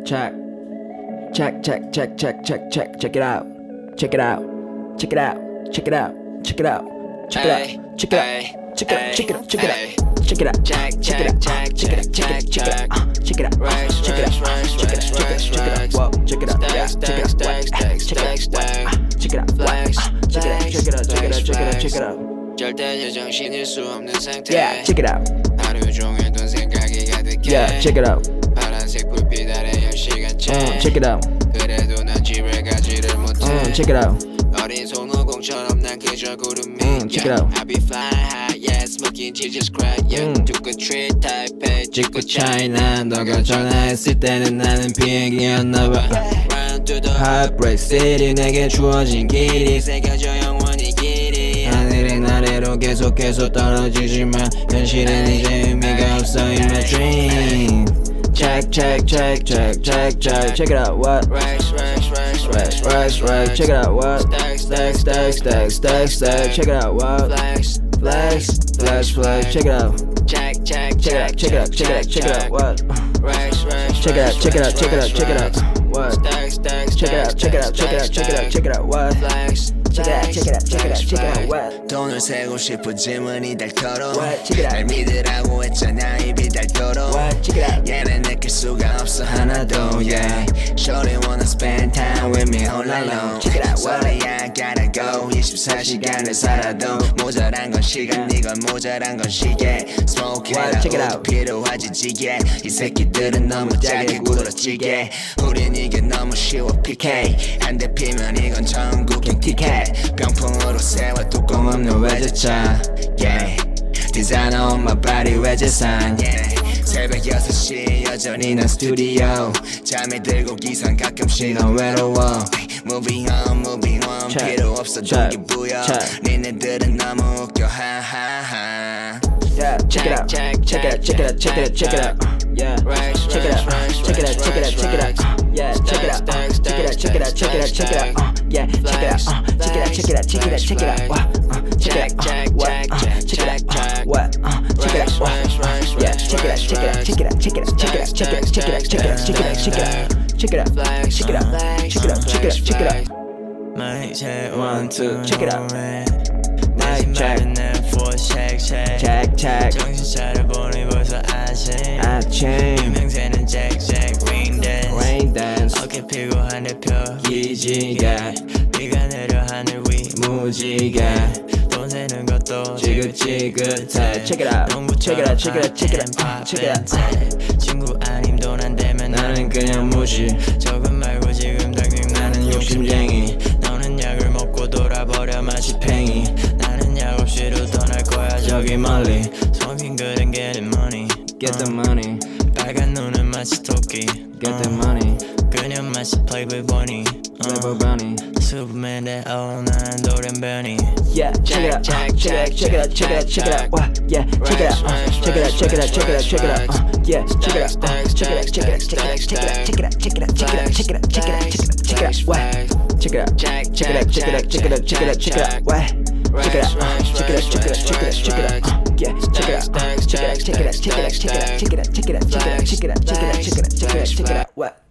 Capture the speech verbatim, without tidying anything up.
check, check, check, check, check, check, check, check it out, check it out, check it out, check it out, check it out, check it out, check it out, check it out, check it out, check it out, check it out, check, check it out, check it out, check it out, check it out, check it out, check it out, check it out, check it out, whoa, check it out, yeah, check it out, check it out, check it out, flex, check it out, check it out, check it out, check it out, check it out. 절대 제정신일 수 없는 상태. Yeah, check it out. 하루 종일 돈 생각이 가득해. Yeah, check it out. 파란색 불빛 아래 열 시간째. Uh, check it out. 그래도 난 집을 가지를 못해. Uh, check it out. 어린 손오공처럼 난 그저 구름이. Uh, check it out. I be flying high, yeah, smoking Jesus Christ, yeah. Uh. Took a trip, 타이페이 찍고 차이나. 너가 전화했을 때는 나는 비행기였나봐. Run to the heartbreak city. 내게 주어진 길이 새겨져 영원히 길이. 하늘의 아래로 계속해서 떨어지지만 현실은 이제 의미가 없어 in my dream. Check, check, check, check, check, check, check it out, what? Race, race, race, race, race, race, check it out, what? Stack, stack, stack, stack, stack, stack, check it out, what? Flex, flex, flex, flex, check it out. Check, check, check it out, check it out, check it out, check it out, what? Race, race, check it out, check it out, check it out, check it out, what? Stack, stack, check it out, check it out, check it out, check it out, check it out, what? Flex. Check it out, check it out, check it out, check it out, what? 돈을 세고 싶어짐은 이달토록 날 믿으라고 했잖아 입이 닳도록 얘는 느낄 수가 없어 하나도 yeah. Shorty wanna spend time with me all alone. Sorry I gotta go 이십사 시간을 살아도 모자란 건 시간 네가 모자란 건 시계 Smoke이라고 필요하지 지게 이 새끼들은 너무 짜게 굴어지게 우린 이게 너무 쉬워 피케이 한 대 피면 이건 전국행 티켓 병풍으로 세워 뚜껑 없는 외제차 yeah. 디자이너 on my body 외제산 yeah. 새벽 여섯 시 여전히 난 스튜디오 잠이 들고 기상 가끔씩 난 외로워 Moving on, moving on check, 필요 없어 동기부여 니네들은 너무 웃겨 하하하 Yeah, check it out, check it out, check it out, check it out, check it out. Yeah, check it out, check it out, check it out, check it out. Yeah, check it out, check it out, check it out, check it out, check it out. Yeah, check it out, check it out, check it out, check it out, check it out. What? Check it out, what? Check it out, what? Check it out, yeah, check it out, check it out, check it out, check it out, check it out, check it out, check it out, check it out, check it out, check it out, check it out, check it out, check it out, check it out, check it out. Mic check one two, check it out. Mic check. check check check check 정신 차려보니 벌써 아침 아침 유명세는 check check rain dance rain dance 어깨 피고 하늘 펴 기지개 비가 내려 하늘 위 무지개 돈 세는 것도 지긋지긋해 check it out check it out check it out check it out check it out 친구 아님 돈 안 되면 나는 그냥 무시 조금 말고 지금 당장 나는 욕심쟁이 너는 약을 먹고 돌아버려 마치 팽이 나는 약 없이도 떠날 거야 저기 멀리 Smoking good and getting money Get the money 빨간 눈은 마치 토끼 Get the money 그녀 마치 Playboy bunny Playboy bunny Superman 대 어난 돌연변이 Yeah, check it out, check it out, check it out, check it out, check it out, what? Yeah, check it out, check it out, check it out, check it out, check it out, yeah, check it out, check it out, check it out, check it out, check it out, check it out, check it out, check it out, check it out, check it out, check it out, what? Check it out, check it out, check it out, check it out, check it out, check it out, what? Check it out, check it out, check it out, check it out, check it out, yeah, check it out, check it out, check it out, check it out, check it out, check it out, check it out, check it out, check it out, check it out, check it out, check it out, what?